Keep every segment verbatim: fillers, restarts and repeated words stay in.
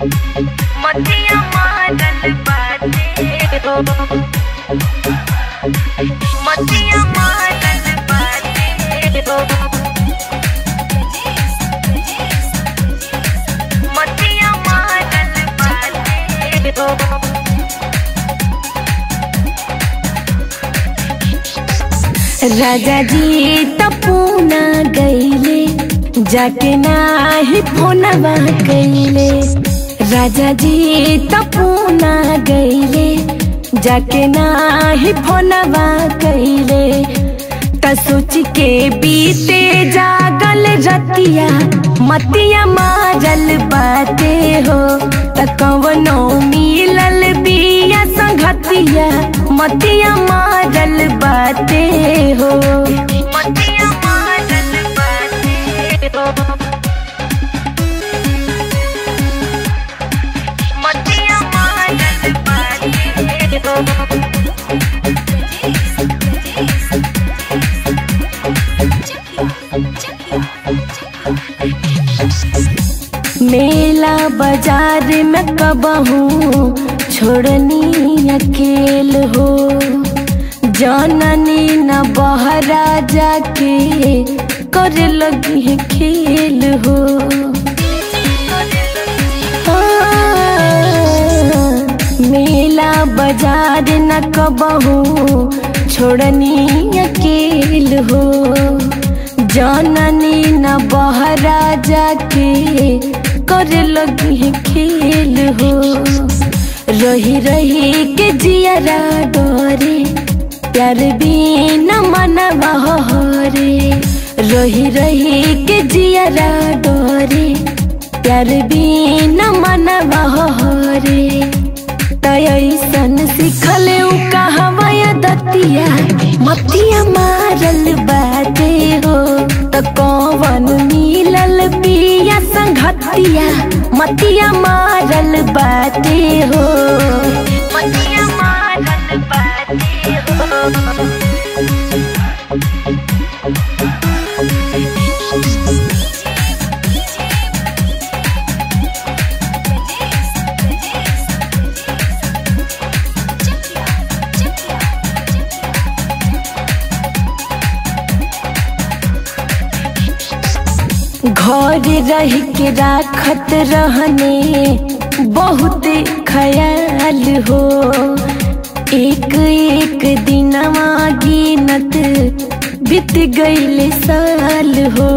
मतिया मारल बाटे हो, मतिया मारल बाटे हो, मतिया मारल बाटे हो। राजा जी तपूना गईले जाके नाही फोनवा कईले, राजा जी तपूना गईले जाके नाही फोनवा कईले। त सोच के बीते जागल रतिया मतिया मारल बाटे हो, त कवनो मिलल बिया संगतिया मतिया मारल बाटे हो, मतिया मारल बाटे हो, मतिया मारल बाटे हो। मेला बाजार में कबहू छोड़नी अकेल हो, जाननी न बहरा जाके कर लगी है खेल हो। मेला बाजार न कबहू छोड़नी अकेल हो, जाननी न बहरा जाके कर लगी है खेल हो। रही रही के जियरा डरे प्यार भी न मनवा हरे, रही रही के जियरा डरे प्यार भी न मनवा हरे। तैसन सिखले उ कहवा दतिया मतिया मारल बाटे हो, त कौन मिलल बिया संगतिया मतिया मारल बाटे हो, मतिया मारल बाटे हो। घर रह के राखत रहने बहुत ख्याल हो, एक एक दिनवा गिनत बीत गईल साल हो।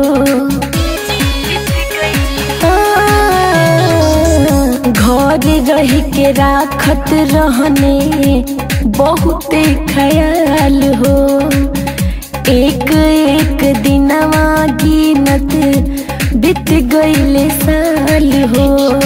घर रह के राखत रहने बहुत ख्याल हो, एक एक दिनवा गिनत बीत गईल साल हो।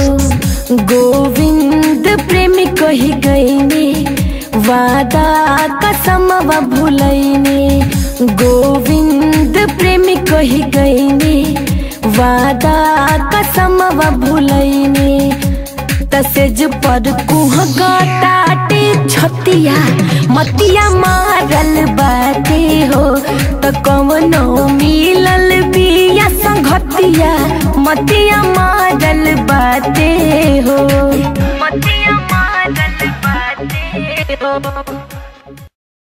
गोविंद प्रेमी कही गईने वादा कसमवा भूलैने, गोविंद प्रेमी कही गईने वादा कसमवा भूलैने। तसेज पर कुहका टाटे छतिया मतिया मारल बाटे हो, त कवनो मिलल बिया संगतिया मतिया मारल बाटे हो, मतिया